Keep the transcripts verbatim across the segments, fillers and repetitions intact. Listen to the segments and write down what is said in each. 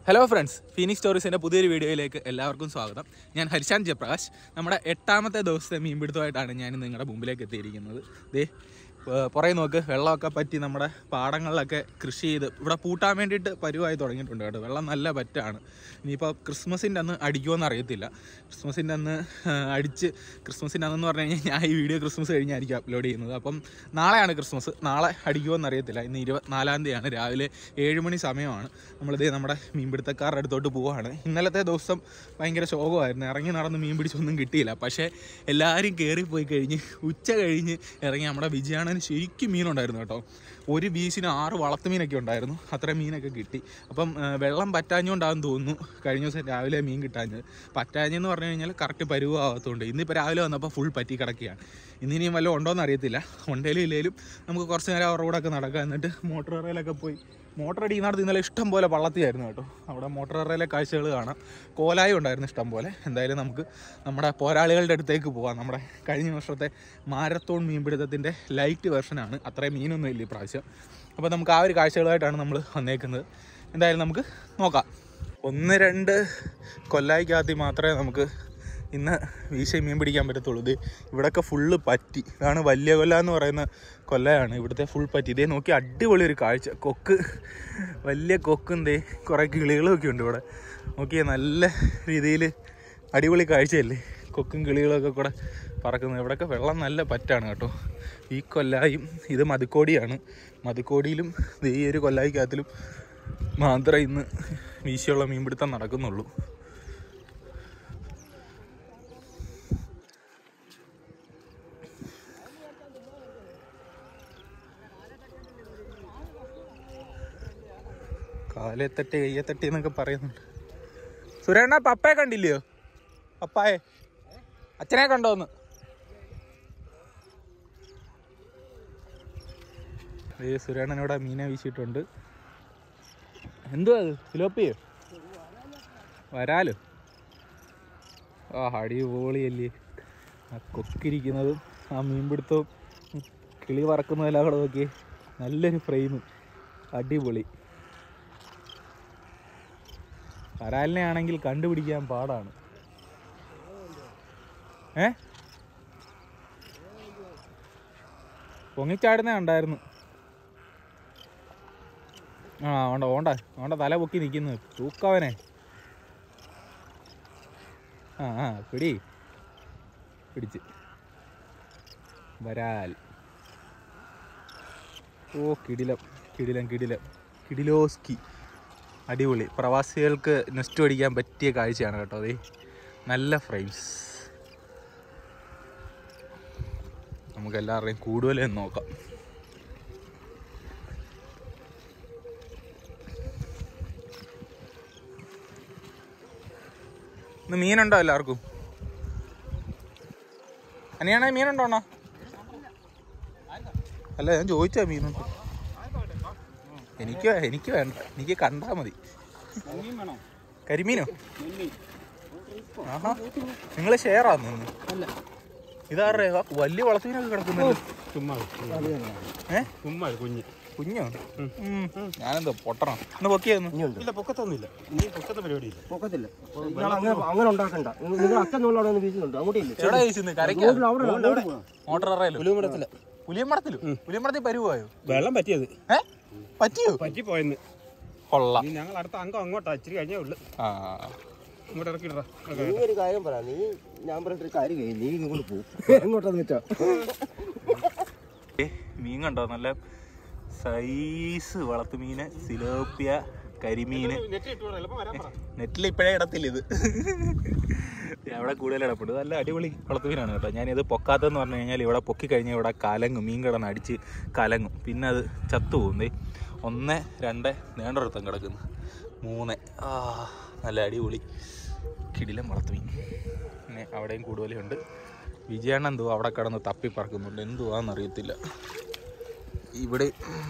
Hello friends, Phoenix സ്റ്റോറീസിൻ്റെ പുതിയൊരു വീഡിയോയിലേക്ക് എല്ലാവർക്കും സ്വാഗതം. ഞാൻ ഹരിശാന്ത് ജയപ്രകാശ്. നമ്മുടെ എട്ടാമത്തെ ദിവസത്തെ മീൻപിടുത്തമായിട്ടാണ് ഞാൻ നിങ്ങളുടെ മുമ്പിലേക്ക് എത്തിയിരിക്കുന്നത്. ദേ പുറകെ നോക്ക്, വെള്ളമൊക്കെ പറ്റി നമ്മുടെ പാടങ്ങളിലൊക്കെ കൃഷി ചെയ്ത് ഇവിടെ പൂട്ടാൻ വേണ്ടിയിട്ട് പരുവായി തുടങ്ങിയിട്ടുണ്ട് കേട്ടോ. വെള്ളം നല്ല പറ്റാണ്. ഇനിയിപ്പോൾ ക്രിസ്മസിൻ്റെ അന്ന് അടിക്കുമോയെന്ന് അറിയത്തില്ല. ക്രിസ്മസിൻ്റെ അന്ന് അടിച്ച് ക്രിസ്മസിൻ്റെ അന്നെന്ന് പറഞ്ഞു കഴിഞ്ഞാൽ ഞാൻ ഈ വീഡിയോ ക്രിസ്മസ് കഴിഞ്ഞായിരിക്കും അപ്ലോഡ് ചെയ്യുന്നത്. അപ്പം നാളെയാണ് ക്രിസ്മസ്. നാളെ അടിക്കുമോയെന്ന് അറിയത്തില്ല. ഇന്ന് ഇരുപത്തിനാലാം തീയതിയാണ്, രാവിലെ ഏഴ് മണി സമയമാണ്. നമ്മളിതേ നമ്മുടെ മീൻപിടുത്തക്കാരുടെ അടുത്തോട്ട് പോവുകയാണ്. ഇന്നലത്തെ ദിവസം ഭയങ്കര ശോകമായിരുന്നു. ഇറങ്ങി നടന്ന് മീൻ പിടിച്ചൊന്നും കിട്ടിയില്ല. പക്ഷേ എല്ലാവരും കയറിപ്പോയി കഴിഞ്ഞ് ഉച്ച കഴിഞ്ഞ് ഇറങ്ങി നമ്മുടെ വിജയാണന് ശരിക്കും മീനുണ്ടായിരുന്നു കേട്ടോ. ഒരു ബീച്ചിന് ആറ് വളർത്തുമീനൊക്കെ ഉണ്ടായിരുന്നു. അത്രയും മീനൊക്കെ കിട്ടി. അപ്പം വെള്ളം പറ്റാഞ്ഞുകൊണ്ടാണെന്ന് തോന്നുന്നു കഴിഞ്ഞ ദിവസം രാവിലെ മീൻ കിട്ടാഞ്ഞത്. പറ്റാഞ്ഞെന്ന് പറഞ്ഞു കഴിഞ്ഞാൽ കറക്റ്റ് പരുവാകത്തുകൊണ്ട് ഇന്നിപ്പോൾ രാവിലെ വന്നപ്പോൾ ഫുൾ പറ്റി കിടക്കുകയാണ്. ഇന്നിനിയും വല്ലതും ഉണ്ടോയെന്ന് അറിയത്തില്ല. ഉണ്ടേലും ഇല്ലേലും നമുക്ക് കുറച്ച് നേരം അവരുടെ കൂടെ ഒക്കെ നടക്കാം. എന്നിട്ട് മോട്ടോർ റേലൊക്കെ പോയി മോട്ടർ അടിക്കുന്നിടത്ത് ഇന്നലെ ഇഷ്ടം പോലെ വള്ളത്തിയായിരുന്നു കേട്ടോ. അവിടെ മോട്ടോർ റേയിലെ കാഴ്ചകൾ കാണാം. കോലായും ഉണ്ടായിരുന്നു ഇഷ്ടം പോലെ. എന്തായാലും നമുക്ക് നമ്മുടെ പോരാളികളുടെ അടുത്തേക്ക് പോകാം. നമ്മുടെ കഴിഞ്ഞ വർഷത്തെ മാരത്തോൺ മീൻപിടുത്തത്തിൻ്റെ ലൈറ്റ് വെർഷനാണ്. അത്രയും മീനൊന്നും ഇല്ല ഇപ്രാവശ്യം. അപ്പോൾ നമുക്ക് ആ ഒരു കാഴ്ചകളായിട്ടാണ് നമ്മൾ വന്നേക്കുന്നത്. എന്തായാലും നമുക്ക് നോക്കാം. ഒന്ന് രണ്ട് കൊല്ലായിക്കകത്ത് മാത്രമേ നമുക്ക് ഇന്ന് വീശി മീൻ പിടിക്കാൻ പറ്റത്തുള്ളൂ. ഇത് ഇവിടെയൊക്കെ ഫുള്ള് പറ്റി. ഇതാണ് വലിയ കൊല്ല എന്ന് പറയുന്ന കൊല്ലയാണ്. ഇവിടുത്തെ ഫുൾ പറ്റി. ഇതേ നോക്കി അടിപൊളി ഒരു കാഴ്ച. കൊക്ക്, വലിയ കൊക്കും ദേ കുറേ കിളികളൊക്കെ ഉണ്ട് ഇവിടെ. നോക്കിയേ, നല്ല രീതിയിൽ അടിപൊളി കാഴ്ചയല്ലേ. കൊക്കും കിളികളൊക്കെ കൂടെ പറക്കുന്നത്. ഇവിടെയൊക്കെ വെള്ളം നല്ല പറ്റാണ് കേട്ടോ. ഈ കൊല്ലായും ഇത് മതിക്കോടിയാണ്. മതിക്കോടിയിലും ഈ ഒരു കൊല്ലായിക്കകത്തിലും മാത്രമേ ഇന്ന് വീശിയുള്ള മീൻപിടുത്തം നടക്കുന്നുള്ളൂ. കാലെത്തട്ടി കയ്യെത്തട്ടി എന്നൊക്കെ പറയുന്നുണ്ട്. സുരേണ്ണ, പപ്പയെ കണ്ടില്ലയോ? പപ്പായെ അച്ഛനെ കണ്ടോന്ന്? ഏ സുരേണ്ണനോടെ മീനെ വീശിയിട്ടുണ്ട്. എന്തുവാ അത്? ഫിലോപ്പിയോ? വരാലോ? ആ അടിപൊളിയല്ലേ ആ കൊക്കിരിക്കുന്നതും ആ മീൻപിടുത്തവും കിളി പറക്കുന്നതെല്ലാം കൂടെ നോക്കി. നല്ലൊരു ഫ്രെയിം, അടിപൊളി. വരാലിനെ ആണെങ്കിൽ കണ്ടുപിടിക്കാൻ പാടാണ്. ഏ പൊങ്ങിച്ചാടുന്നേ ഉണ്ടായിരുന്നു. ആ ഓണ്ട ഓണ്ട ഓണ്ട തല പൊക്കി നിൽക്കുന്നത്. തൂക്കവനെ. ആ ആ പിടി പിടിച്ച് വരാൽ. ഓ കിടിലം കിടിലം കിടിലം കിടിലോസ്കി. അടിപൊളി. പ്രവാസികൾക്ക് നെസ്റ്റ് അടിക്കാൻ പറ്റിയ കാഴ്ചയാണ് കേട്ടോ. അതേ നല്ല ഫ്രെയിംസ്. നമുക്ക് എല്ലാവരുടെയും കൂടുതലും നോക്കാം. ഇന്ന് മീനുണ്ടോ എല്ലാവർക്കും? അനിയാണെ മീനുണ്ടോ അണ്ണാ? അല്ല, ഞാൻ ചോദിച്ചാ മീനുണ്ടോ? എനിക്ക് എനിക്ക് വേണ്ട, എനിക്ക് കണ്ടാ മതി. കരിമീനോ? ആഹാ, നിങ്ങൾ ഷെയർ ആന്ന്? ഇതാറേ വലിയ വളർത്തുമീനൊക്കെ കിടക്കുന്നത്. ഏ കുഞ്ഞോ? ഞാനെന്തോ പൊട്ടണം എന്ന് പൊക്കിയായിരുന്നു. പൊക്കത്തൊന്നുമില്ല. അങ്ങനെ ഉണ്ടാക്കണ്ട. പുലിയമ്പടത്തിലും പുലിയമ്പടത്തിൽ പരുവായോ? വെള്ളം പറ്റിയത്. ഏ പറ്റിയോ? പറ്റിപ്പോയെന്ന്. കൊള്ളാം. ഞങ്ങൾ അടുത്ത അംഗം അങ്ങോട്ടാ, ഇച്ചിരി കഴിഞ്ഞേ ഉള്ളു. ആ ഇങ്ങോട്ട് ഇറക്കിട്ടാ. നീ ഒരു കാര്യം പറ. നീ ഞാൻ പറഞ്ഞിട്ടൊരു കാര്യം കഴിയും. നീ ഇങ്ങോട്ട് പോകും. എങ്ങോട്ടാന്ന് വെച്ചാ മീൻ കണ്ടോ? നല്ല സൈസ് വളർത്തുമീന്, സിലോപ്പിയ, കരിമീന്. നെറ്റിൽ ഇപ്പോഴേ ഇടത്തില്ല ഇത്. അവിടെ കൂടുതൽ ഇടപെടും. നല്ല അടിപൊളി വളർത്തുമീനാണ് കേട്ടോ. ഞാനിത് പൊക്കാത്തതെന്ന് പറഞ്ഞു കഴിഞ്ഞാൽ ഇവിടെ പൊക്കി കഴിഞ്ഞാൽ ഇവിടെ കലങ്ങും. മീൻ കിടന്ന് അടിച്ച് കലങ്ങും. പിന്നെ അത് ചത്തുപോകുന്നേ. ഒന്ന് രണ്ട് നേണ്ടൊരുത്തം കിടക്കുന്നു. മൂന്ന്. ആ നല്ല അടിപൊളി കിടിലം വളർത്തുമീൻ. പിന്നെ അവിടെയും കൂടുതലുണ്ട്. വിജയണ്ണ എന്തോ അവിടെ കിടന്ന് തപ്പി പറക്കുന്നുണ്ട്. എന്തുവാന്നറിയത്തില്ല. ഇവിടെ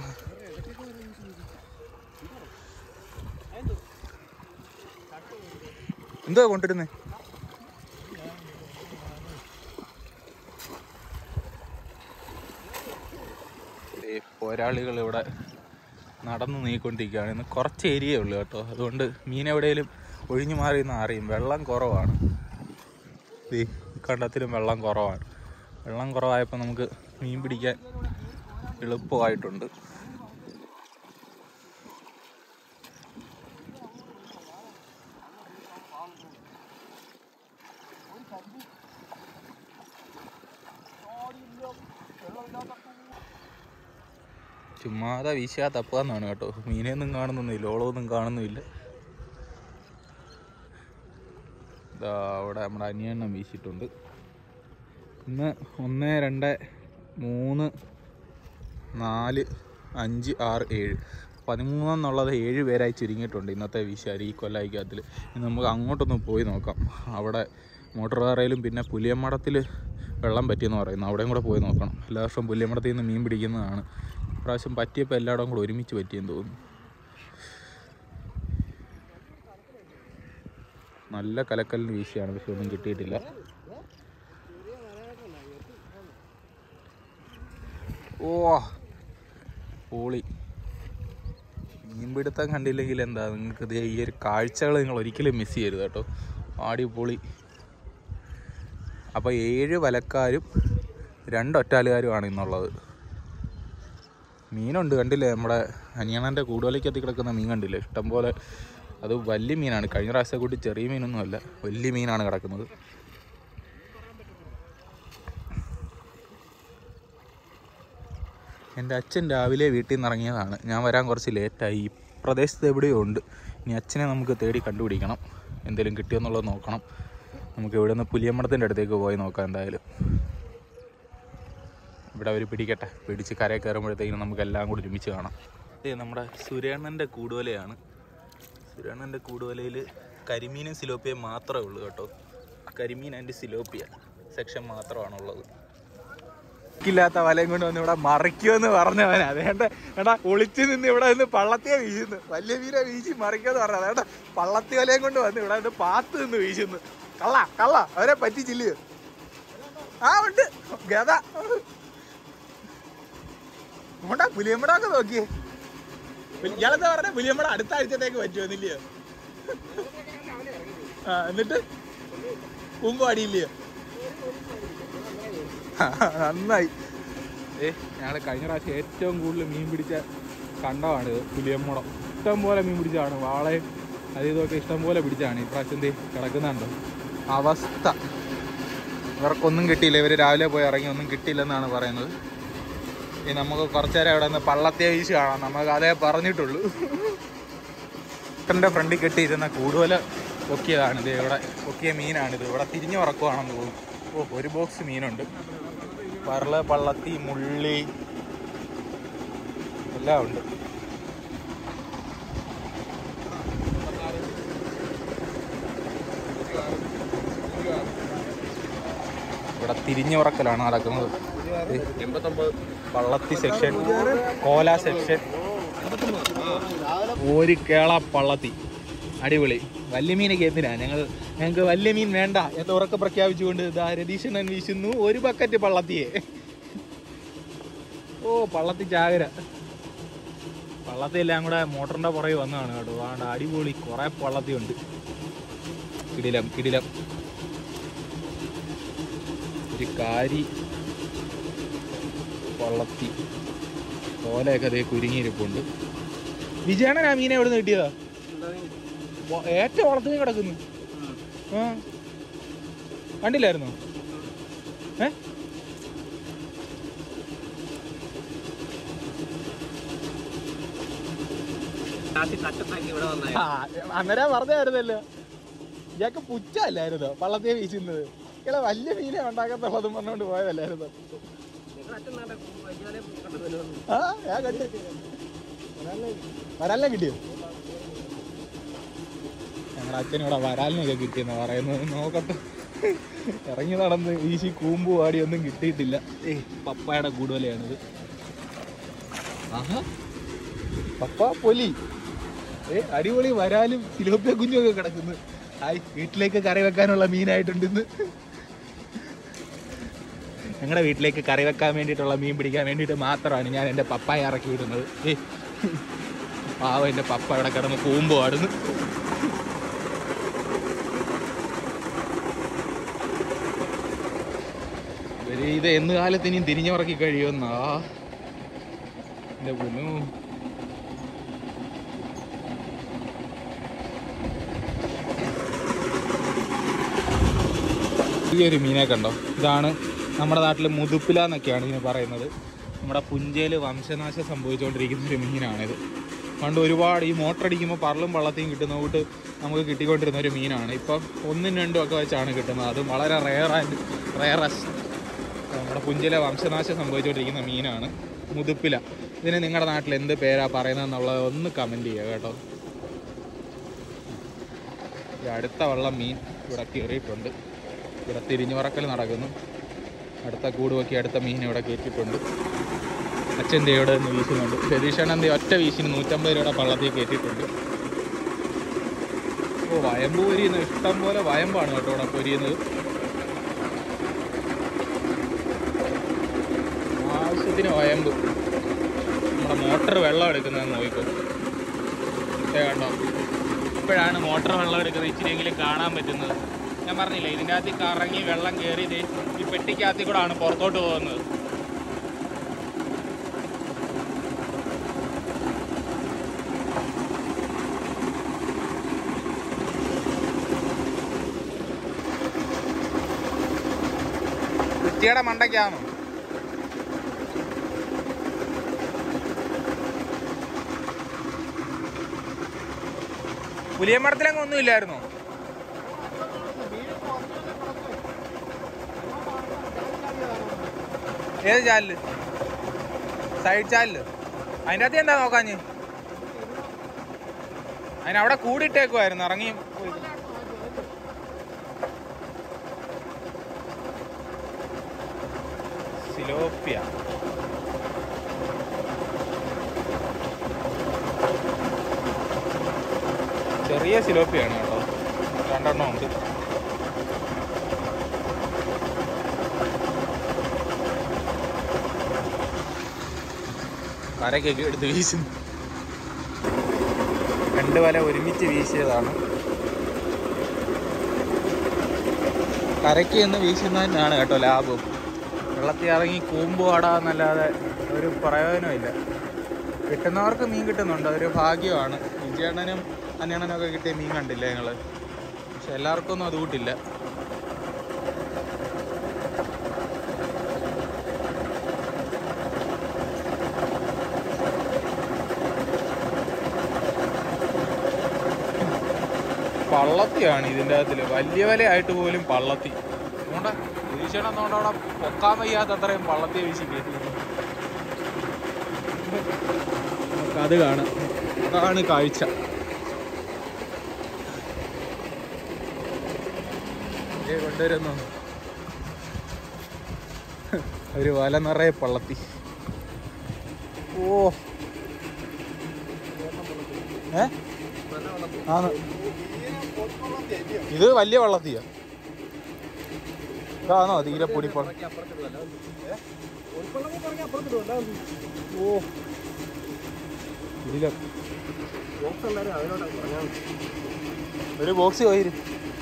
എന്തുവാ കൊണ്ടിരുന്നേ? പോരാളികൾ ഇവിടെ നടന്ന് നീക്കൊണ്ടിരിക്കുകയാണ്. ഇന്ന് കുറച്ച് ഏരിയയേ ഉള്ളൂ കേട്ടോ, അതുകൊണ്ട് മീൻ എവിടെയെങ്കിലും ഒഴിഞ്ഞു മാറി എന്ന് അറിയും. വെള്ളം കുറവാണ്, ഈ കണ്ടത്തിലും വെള്ളം കുറവാണ്. വെള്ളം കുറവായപ്പോൾ നമുക്ക് മീൻ പിടിക്കാൻ എളുപ്പമായിട്ടുണ്ട്. ചുമ്മാതെ വീശാ തപ്പാന്നാണ് കേട്ടോ. മീനെയൊന്നും കാണുന്നൊന്നുമില്ല, ഓളമൊന്നും കാണുന്നുമില്ല. ഇതാ അവിടെ നമ്മുടെ അനിയണ്ണം വീശിയിട്ടുണ്ട്. ഇന്ന് ഒന്ന് രണ്ട് മൂന്ന് നാല് അഞ്ച് ആറ് ഏഴ് പതിമൂന്നെന്നുള്ളത് ഏഴ് പേരായി ചുരുങ്ങിയിട്ടുണ്ട് ഇന്നത്തെ വീശാരി ഈ കൊല്ലായിക്കകത്തിൽ. ഇനി നമുക്ക് അങ്ങോട്ടൊന്ന് പോയി നോക്കാം. അവിടെ മോട്ടോർ പാറയിലും പിന്നെ പുലിയമ്മടത്തിൽ വെള്ളം പറ്റിയെന്ന് പറയുന്നു, അവിടെയും കൂടെ പോയി നോക്കണം. എല്ലാ വർഷവും പുലിയമ്മടത്തിൽ നിന്ന് മീൻ പിടിക്കുന്നതാണ്. ഇപ്രാവശ്യം പറ്റിയപ്പോൾ എല്ലായിടവും കൂടെ ഒരുമിച്ച് പറ്റിയെന്ന് തോന്നുന്നു. നല്ല കലക്കലിന് വീശിയാണ്, പക്ഷെ ഒന്നും കിട്ടിയിട്ടില്ല. ഓ പൊളി മീൻപിടുത്തം കണ്ടില്ലെങ്കിൽ എന്താ, നിങ്ങൾക്ക് ഇത് ഈ ഒരു കാഴ്ചകൾ നിങ്ങൾ ഒരിക്കലും മിസ് ചെയ്യരുത് കേട്ടോ. അടിപൊളി. അപ്പോൾ ഏഴ് വലക്കാരും രണ്ട് ഒറ്റാലുകാരുമാണ് ഇന്നുള്ളത്. മീനുണ്ട്, കണ്ടില്ലേ നമ്മുടെ അനിയണൻ്റെ കൂടുവലയ്ക്കത്തി കിടക്കുന്ന മീൻ കണ്ടില്ലേ, ഇഷ്ടംപോലെ. അത് വലിയ മീനാണ്, കഴിഞ്ഞ പ്രാവശ്യത്തെ കൂട്ടി ചെറിയ മീനൊന്നുമല്ല, വലിയ മീനാണ് കിടക്കുന്നത്. എൻ്റെ അച്ഛൻ രാവിലെ വീട്ടിൽ നിന്ന് ഇറങ്ങിയതാണ്, ഞാൻ വരാൻ കുറച്ച് ലേറ്റായി. ഈ പ്രദേശത്ത് എവിടെയോ ഉണ്ട്. ഇനി അച്ഛനെ നമുക്ക് തേടി കണ്ടുപിടിക്കണം, എന്തെങ്കിലും കിട്ടിയോന്നുള്ളത് നോക്കണം. നമുക്ക് ഇവിടെ നിന്ന് പുലിയമ്മടത്തിൻ്റെ അടുത്തേക്ക് പോയി നോക്കാം എന്തായാലും. ഇവിടെ അവർ പിടിക്കട്ടെ, പിടിച്ച് കരയിൽ കയറുമ്പോഴത്തേക്കും നമുക്കെല്ലാം കൂടി ഒരുമിച്ച് കാണാം. ഇത് നമ്മുടെ സുരേണ്ണൻ്റെ കൂടുവലയാണ്. സുരേണ്ണൻ്റെ കൂടുവലയിൽ കരിമീനും സിലോപ്പിയയും മാത്രമേ ഉള്ളൂ കേട്ടോ. കരിമീൻ ആൻഡ് സിലോപ്പിയ സെക്ഷൻ മാത്രമാണുള്ളത്. ില്ലാത്ത വലയും കൊണ്ട് വന്ന് ഇവിടെ മറിക്കുമെന്ന് പറഞ്ഞവൻ അതേണ്ട ഏട്ടാ ഒളിച്ചു നിന്ന് ഇവിടെ നിന്ന് പള്ളത്തിയെ വീശുന്നു. വലിയ മീനെ വീശി മറിക്കുമെന്ന് പറഞ്ഞത് അതേണ്ട പള്ളത്തി വലയും കൊണ്ട് വന്ന് ഇവിടെ നിന്ന് പാത്ത് നിന്ന് വീശുന്നു. കള്ള കള്ള അവരെ പറ്റിച്ചില്ലയോ? ആ ഉണ്ട് ഗത. ഇങ്ങോട്ടാ പുലിയമ്മടൊക്കെ നോക്കിയേ. ഇയാളെന്താ പറഞ്ഞ പുലിയമ്മട അടുത്ത ആഴ്ചത്തേക്ക് പറ്റുമെന്നില്ലയോ? ആ എന്നിട്ട് മുമ്പ് അടിയില്ലയോ? നന്നായി. ഏ ഞങ്ങൾ കഴിഞ്ഞ പ്രാവശ്യം ഏറ്റവും കൂടുതൽ മീൻ പിടിച്ച കണ്ടമാണിത് പുലിയമ്മടം. ഇഷ്ടം പോലെ മീൻ പിടിച്ചതാണ്, വാളയും അത് ഇതൊക്കെ ഇഷ്ടം പോലെ പിടിച്ചാണ്. ഈ പ്രാവശ്യം എന്ത് കിടക്കുന്നുണ്ടോ അവസ്ഥ. ഇവർക്കൊന്നും കിട്ടിയില്ല, ഇവർ രാവിലെ പോയി ഇറങ്ങി ഒന്നും കിട്ടിയില്ലെന്നാണ് പറയുന്നത്. ഇനി നമുക്ക് കുറച്ചു നേരം അവിടെ നിന്ന് പള്ളത്തെ വീശ് കാണാം, നമുക്ക് അതേ പറഞ്ഞിട്ടുള്ളൂ. എൻ്റെ ഫ്രണ്ടിൽ കെട്ടിയിരുന്ന കൂടുതൽ പൊക്കിയതാണിത്, ഇവിടെ പൊക്കിയ മീനാണിത്. ഇവിടെ തിരിഞ്ഞു ഉറക്കുവാണെന്ന് തോന്നുന്നു. ഓ ഒരു ബോക്സ് മീനുണ്ട്. പറള പള്ളത്തി മുള്ളി എല്ലാം ഉണ്ട്. ഇവിടെ തിരിഞ്ഞുറക്കലാണ് നടക്കുന്നത്. പള്ളത്തി സെക്ഷൻ, കോല സെക്ഷൻ, ഒരു കേള പള്ളത്തി അടിപൊളി. വലിയ മീനൊക്കെ എന്തിനാ ഞങ്ങൾ ഞങ്ങൾക്ക് വലിയ മീൻ വേണ്ട എന്ന് ഉറക്കെ പ്രഖ്യാപിച്ചുകൊണ്ട് ഇതാ രതീശണ്ണൻ വീശുന്നു ഒരു ബക്കറ്റ് പള്ളത്തിയെ. ഓ പള്ളത്തി ചാകര. പള്ളത്തി എല്ലാം കൂടെ മോട്ടറിൻ്റെ പുറകെ വന്നതാണ് കേട്ടോ. അതുകൊണ്ട് അടിപൊളി കുറേ പള്ളത്തി ഉണ്ട്. കിടിലം കിടിലം. ഒരു കാരി പള്ളത്തി ഓലയൊക്കെ അതേ കുരുങ്ങിയിരിപ്പുണ്ട്. വിജയണ്ണൻ ആ മീനെ എവിടെ നിന്ന് കിട്ടിയതാ? ഏറ്റവും വളർത്തിന് കിടക്കുന്നു. ആ കണ്ടില്ലായിരുന്നോ? ഏ അന്നേരം പറഞ്ഞായിരുന്നല്ലോ, ഇയാൾക്ക് പുച്ചല്ലായിരുന്നോ പള്ളത്തെ വീശുന്നത്? ഇയാളെ വലിയ മീനെ ഉണ്ടാക്കത്തുള്ളതും പറഞ്ഞുകൊണ്ട് പോയതല്ലായിരുന്നോ? ആ ഞാൻ കണ്ടു. വരാലിനെ കിട്ടിയോ? ഞങ്ങളുടെ അച്ഛനിവിടെ വരാലിനൊക്കെ കിട്ടിയെന്നാ പറയുന്നത്. നോക്കട്ടെ. ഇറങ്ങി നടന്ന് വീശി കൂമ്പ് പാടി ഒന്നും കിട്ടിയിട്ടില്ല. ഏയ് പപ്പായുടെ കൂടുതലാണിത്. ആഹാ പപ്പ പൊലി. ഏ അടിപൊളി വരാലും സിലോപ്പിയ കുഞ്ഞൊക്കെ കിടക്കുന്നു. ഹായ്, വീട്ടിലേക്ക് കറി വെക്കാനുള്ള മീനായിട്ടുണ്ട് ഇന്ന്. ഞങ്ങളുടെ വീട്ടിലേക്ക് കറി വെക്കാൻ വേണ്ടിയിട്ടുള്ള മീൻ പിടിക്കാൻ വേണ്ടിയിട്ട് മാത്രമാണ് ഞാൻ എൻ്റെ പപ്പായ ഇറക്കി വിടുന്നത്. ഏ പാവം എൻ്റെ പപ്പ ഇവിടെ കിടന്ന് കൂമ്പോ ആടുന്നു. ഇവര് ഇത് എന്ന് കാലത്ത് ഇനിയും തിരിഞ്ഞുറക്കി കഴിയുമെന്നാ എൻ്റെ പൊന്നു. ഈ ഒരു മീനെ കണ്ടോ, ഇതാണ് നമ്മുടെ നാട്ടിൽ മുതുപ്പില എന്നൊക്കെയാണ് ഇതിന് പറയുന്നത്. നമ്മുടെ പുഞ്ചയിൽ വംശനാശം സംഭവിച്ചുകൊണ്ടിരിക്കുന്ന ഒരു മീനാണിത്. പണ്ട് ഒരുപാട് ഈ മോട്ടർ അടിക്കുമ്പോൾ പറളും വള്ളത്തെയും കിട്ടുന്ന കൂട്ട് നമുക്ക് കിട്ടിക്കൊണ്ടിരുന്ന ഒരു മീനാണ്. ഇപ്പം ഒന്നും രണ്ടും ഒക്കെ വെച്ചാണ് കിട്ടുന്നത്. അതും വളരെ റെയർ ആൻഡ് റെയറസ്റ്റ്. നമ്മുടെ പുഞ്ചയിലെ വംശനാശം സംഭവിച്ചുകൊണ്ടിരിക്കുന്ന മീനാണ് മുതുപ്പില. ഇതിന് നിങ്ങളുടെ നാട്ടിൽ എന്ത് പേരാ പറയുന്നതെന്നുള്ളത് ഒന്ന് കമൻറ്റ് ചെയ്യുക കേട്ടോ. ഈ അടുത്ത വള്ളം മീൻ ഇവിടെ കയറിയിട്ടുണ്ട്. ഇവിടെ തിരിഞ്ഞു പറക്കൽ നടക്കുന്നു. അടുത്ത കൂട് നോക്കി അടുത്ത മീൻ ഇവിടെ കയറ്റിയിട്ടുണ്ട്. അച്ഛൻ്റെ ഇവിടെ നിന്ന് വീശുന്നുണ്ട്. രതീഷണ്ണൻ്റെ ഒറ്റ വീശിന് നൂറ്റമ്പത് രൂപയുടെ പള്ളത്തിൽ കയറ്റിയിട്ടുണ്ട്. ഓ, വയമ്പ് പൊരിയുന്നത് ഇഷ്ടം പോലെ വയമ്പാണ് കേട്ടോ ഇവിടെ പൊരിയുന്നത്. ആവശ്യത്തിന് വയമ്പ്. നമ്മുടെ മോട്ടർ വെള്ളം എടുക്കുന്നതെന്ന് നോക്കിക്കോ. കണ്ടോ, ഇപ്പോഴാണ് മോട്ടർ വെള്ളം എടുക്കുന്നത് ഇച്ചിരിയെങ്കിലും കാണാൻ പറ്റുന്നത്. ഞാൻ പറഞ്ഞില്ല, ഇതിൻ്റെ അകത്ത് കറങ്ങി വെള്ളം കയറി ഈ പെട്ടിക്കകത്തിൽ കൂടെ ആണ് പുറത്തോട്ട് പോകുന്നത്. കുറ്റിയുടെ മണ്ടയ്ക്കാണോ? പുലിയമ്പടത്തിലങ്ങ് ഒന്നും ഇല്ലായിരുന്നോ? ഏത് ചാലില്? സൈഡ് ചാലില്. അതിൻ്റെ അകത്ത് എന്താ നോക്കാഞ്ഞ്? അതിനവിടെ കൂടിയിട്ടേക്കുമായിരുന്നു. ഇറങ്ങി സിലോപ്പിയ. ചെറിയ സിലോപ്പിയാണ് കേട്ടോ, രണ്ടെണ്ണം ഉണ്ട്. കരക്കൊക്കെ എടുത്ത് വീശുന്നു. രണ്ട് വല ഒരുമിച്ച് വീശിയതാണ്. കരയ്ക്ക് എന്ന് വീശുന്നതിനാണ് കേട്ടോ ലാഭം. വെള്ളത്തിൽ ഇറങ്ങി കൂമ്പ് പാടാന്നല്ലാതെ ഒരു പ്രയോജനമില്ല. കിട്ടുന്നവർക്ക് മീൻ കിട്ടുന്നുണ്ട്, അതൊരു ഭാഗ്യമാണ്. വിജയണ്ണനും അന്യണ്ണനും ഒക്കെ കിട്ടിയ മീൻ കണ്ടില്ല ഞങ്ങൾ. പക്ഷെ എല്ലാവർക്കും ഒന്നും അത് കൂട്ടില്ല. പള്ളത്തിയാണ് ഇതിൻ്റെ അകത്തിൽ. വലിയ വലയായിട്ട് പോലും പള്ളത്തി. അതുകൊണ്ട് വീശണം എന്നുകൊണ്ട് അവിടെ പൊക്കാൻ വയ്യാത്ത അത്രയും പള്ളത്തി വീശി കയറ്റി. അത് കാണാം, അതാണ് കാഴ്ച. കൊണ്ടുവരുന്നു ഒരു വല നിറയെ പള്ളത്തി. ഓ, ഏ ആണ് ഇത് വലിയ വള്ളത്തിയാ. ഇതാണോ തീരെ പൊടിപ്പള്ള? ഓ, ഇതില ഒരു ബോക്സ് പോയിരും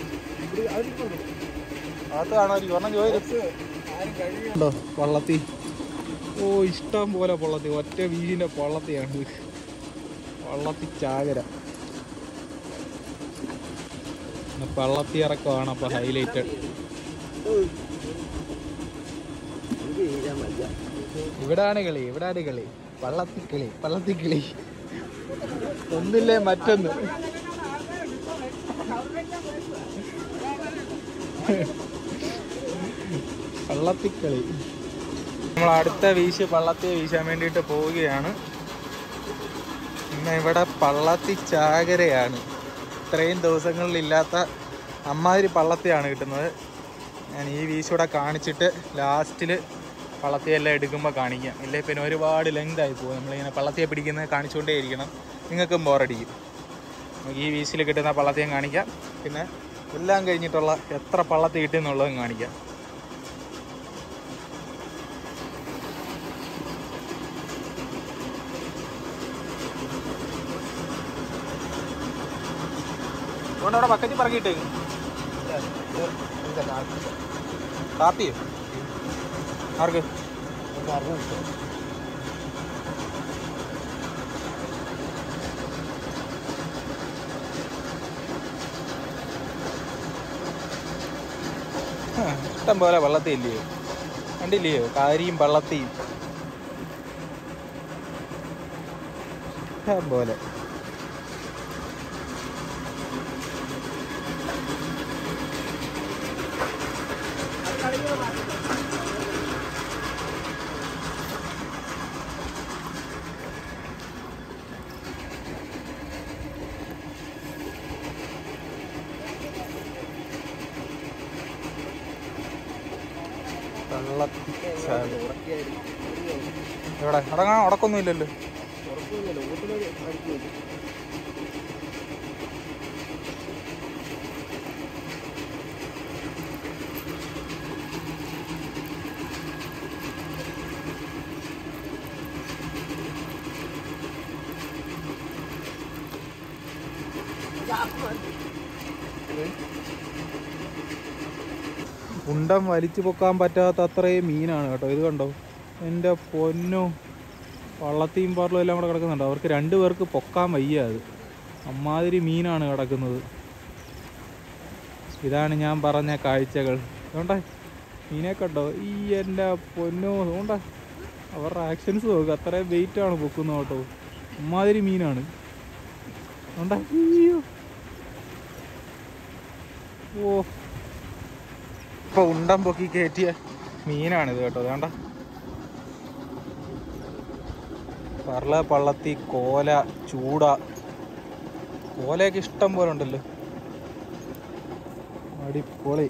അകത്ത് കാണുമായിരിക്കും. ഒരെണ്ണം ചോദിച്ചോ വള്ളത്തി. ഓ, ഇഷ്ടം പോലെ പൊള്ളത്തി. ഒറ്റ വീടിൻ്റെ പൊള്ളത്തിയാണ് വള്ളത്തി ചാകര. പള്ളത്തി ഇറക്കമാണ് അപ്പൊ ഹൈലൈറ്റ്. ഇവിടാണ് കളി, ഇവിടാണ് കളി. പള്ളത്തിക്കിളി, പള്ളത്തിക്കിളി. ഒന്നില്ലേ മറ്റൊന്ന്. പള്ളത്തിക്കളി. നമ്മൾ അടുത്ത വീശ് പള്ളത്തിയെ വീശാൻ വേണ്ടിയിട്ട് പോവുകയാണ്. ഇന്ന് ഇവിടെ പള്ളത്തി ചാകരയാണ്. ഇത്രയും ദിവസങ്ങളിലില്ലാത്ത അമ്മാതിരി പള്ളത്തിയാണ് കിട്ടുന്നത്. ഞാൻ ഈ വീശൂടെ കാണിച്ചിട്ട് ലാസ്റ്റിൽ പള്ളത്തിയെല്ലാം എടുക്കുമ്പോൾ കാണിക്കാം. ഇല്ലേ പിന്നെ ഒരുപാട് ലെങ്ത് ആയി പോകും. നമ്മളിങ്ങനെ പള്ളത്തിയെ പിടിക്കുന്നത് കാണിച്ചുകൊണ്ടേ ഇരിക്കണം, നിങ്ങൾക്കും ബോറടിക്കും. നമുക്ക് ഈ വീശിൽ കിട്ടുന്ന പള്ളത്തിയും കാണിക്കാം, പിന്നെ എല്ലാം കഴിഞ്ഞിട്ടുള്ള എത്ര പള്ളത്തി കിട്ടുമെന്നുള്ളതും കാണിക്കാം. അതുകൊണ്ട് അവിടെ ബക്കറ്റ് പറക്കിയിട്ടേക്ക്. കാപ്പിയോ ആർക്ക്? ഇഷ്ടം പോലെ വള്ളത്തി ഇല്ലയോ, കണ്ടില്ലയോ കാരിയും വള്ളത്തിയും ഇഷ്ടം പോലെ. എവിടെ അടങ്ങാൻ ഉടക്കൊന്നും ഇല്ലല്ലോ. ഉണ്ടം വലിച്ചു പൊക്കാൻ പറ്റാത്ത അത്രയും മീനാണ് കേട്ടോ. ഇത് കണ്ടോ, എൻ്റെ പൊന്നോ, വള്ളത്തിയും പാറലും എല്ലാം കൂടെ കിടക്കുന്നുണ്ടോ. അവർക്ക് രണ്ടു പേർക്ക് പൊക്കാൻ വയ്യ. അത് അമ്മാതിരി മീനാണ് കിടക്കുന്നത്. ഇതാണ് ഞാൻ പറഞ്ഞ കാഴ്ചകൾ. അതുകൊണ്ടേ മീനെ കണ്ടോ, ഈ എൻ്റെ പൊന്നോ, അതുകൊണ്ടാ അവരുടെ ആക്ഷൻസ് നോക്കുക. അത്രയും വെയിറ്റാണ് പൊക്കുന്നത് കേട്ടോ. അമ്മാതിരി മീനാണ്. അതുകൊണ്ടാ അയ്യോ ഓ, ഇപ്പോൾ ഉണ്ടം പൊക്കി കയറ്റിയ മീനാണിത് കേട്ടോ. അതുകൊണ്ട പറള, പള്ളത്തി, കോല, ചൂട, കോലയൊക്കെ ഇഷ്ടം പോലെ ഉണ്ടല്ലോ. അടിപൊളി.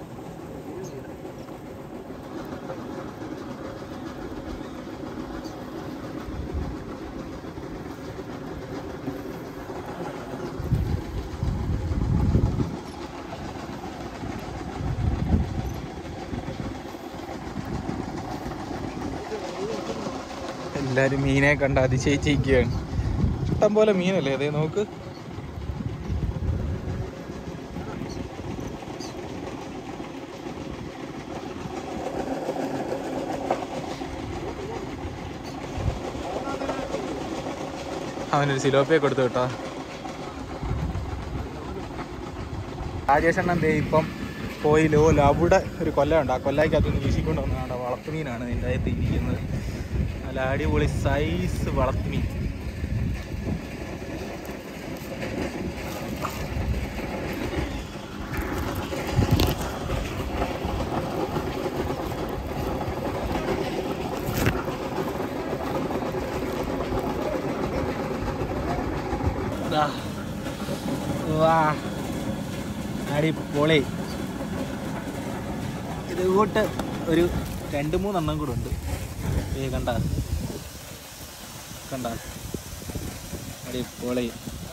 എല്ലാവരും മീനെ കണ്ട് അതിശയിച്ചിരിക്കുകയാണ്. ഇഷ്ടം പോലെ മീനല്ലേ. അതേ നോക്ക്. അവനൊരു സിലോപ്പിയെ കൊടുത്തു കേട്ടോ. രാജേഷണ്ണൻ ദേ ഇപ്പം പോയില്ലോ. അവിടെ ഒരു കൊല്ലമുണ്ട്. ആ കൊല്ലായിക്കകത്തുനിന്ന് വീശിക്കൊണ്ട് വന്നതാണ്. വളർത്തുമീനാണ് ഇതിൻ്റെ അകത്ത് ഇരിക്കുന്നത്. നല്ല അടിപൊളി സൈസ് വളർത്തുമീൻ. വാ, അടിപൊളി. ഇത് കൂട്ട് ഒരു രണ്ട് മൂന്നെണ്ണം കൂടെ ഉണ്ട്. ഏ കണ്ട കണ്ട അടിപൊളി.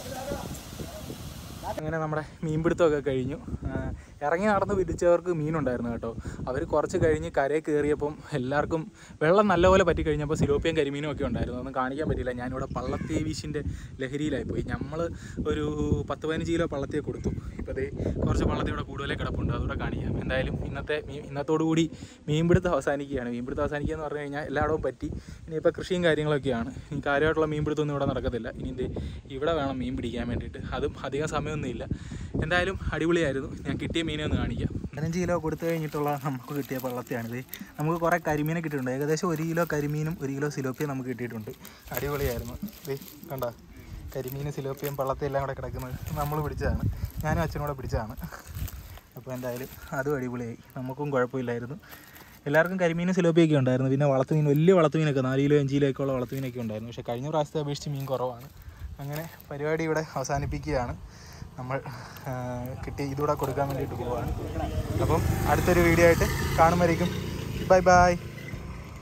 അങ്ങനെ നമ്മുടെ മീൻപിടുത്തമൊക്കെ കഴിഞ്ഞു. ഇറങ്ങി നടന്ന് പിടിച്ചവർക്ക് മീനുണ്ടായിരുന്നു കേട്ടോ. അവർ കുറച്ച് കഴിഞ്ഞ് കരയിൽ കയറിയപ്പം എല്ലാവർക്കും വെള്ളം നല്ലപോലെ പറ്റി കഴിഞ്ഞപ്പോൾ സിലോപ്പിയും കരിമീനും ഒക്കെ ഉണ്ടായിരുന്നു. അതൊന്നും കാണിക്കാൻ പറ്റില്ല. ഞാനിവിടെ പള്ളത്തി വീശിൻ്റെ ലഹരിയിലായിപ്പോയി. നമ്മൾ ഒരു പത്ത് പതിനഞ്ച് കിലോ പള്ളത്തിയെ കൊടുത്തു. ഇപ്പോൾ അതേ കുറച്ച് പള്ളത്തി ഇവിടെ കൂടുതലേ കിടപ്പുണ്ട്. അതുകൂടെ കാണിക്കാം. എന്തായാലും ഇന്നത്തെ മീൻ ഇന്നത്തോടുകൂടി മീൻപിടുത്തം അവസാനിക്കുകയാണ്. മീൻപിടുത്തം അവസാനിക്കുക എന്ന് പറഞ്ഞു കഴിഞ്ഞാൽ എല്ലായിടവും പറ്റി. ഇനിയിപ്പോൾ കൃഷിയും കാര്യങ്ങളൊക്കെയാണ്. ഇനി കാര്യമായിട്ടുള്ള മീൻപിടുത്തമൊന്നും ഇവിടെ നടക്കത്തില്ല. ഇനി ഇത് ഇവിടെ വേണം മീൻ പിടിക്കാൻ വേണ്ടിയിട്ട്. അതും അധികം സമയമൊന്നും ഇല്ല. എന്തായാലും അടിപൊളിയായിരുന്നു. ഞാൻ കിട്ടിയ മീനെ ഒന്ന് കാണിക്കാം. പതിനഞ്ച് കിലോ കൊടുത്തു കഴിഞ്ഞിട്ടുള്ള നമുക്ക് കിട്ടിയ പള്ളത്തിയാണിത്. നമുക്ക് കുറേ കരിമീനെ കിട്ടിയിട്ടുണ്ട്. ഏകദേശം ഒരു കിലോ കരിമീനും ഒരു കിലോ സിലോപ്പിയും നമുക്ക് കിട്ടിയിട്ടുണ്ട്. അടിപൊളിയായിരുന്നു. ഇത് കണ്ട കരിമീനും സിലോപ്പിയും പള്ളത്തിയും എല്ലാം കൂടെ കിടക്കുന്നത് നമ്മൾ പിടിച്ചതാണ്. ഞാനും അച്ഛനും കൂടെ പിടിച്ചതാണ്. അപ്പോൾ എന്തായാലും അതും അടിപൊളിയായി. നമുക്കും കുഴപ്പമില്ലായിരുന്നു. എല്ലാവർക്കും കരിമീനും സിലോപ്പിയൊക്കെ ഉണ്ടായിരുന്നു. പിന്നെ വളർത്തുമീൻ, വലിയ വളർത്തുമീനൊക്കെ നാല് കിലോ അഞ്ച് കിലോ ഒക്കെ ഉള്ള വളർത്തുമീനൊക്കെ ഉണ്ടായിരുന്നു. പക്ഷേ കഴിഞ്ഞ പ്രാവശ്യത്തെ അപേക്ഷിച്ച് മീൻ കുറവാണ്. അങ്ങനെ പരിപാടി ഇവിടെ അവസാനിപ്പിക്കുകയാണ്. നമ്മൾ കിട്ടി ഇതുകൂടെ കൊടുക്കാൻ വേണ്ടിയിട്ട് പോവുകയാണ്. അപ്പം അടുത്തൊരു വീഡിയോ ആയിട്ട് കാണുമ്പോഴേക്കും ബൈ ബൈ.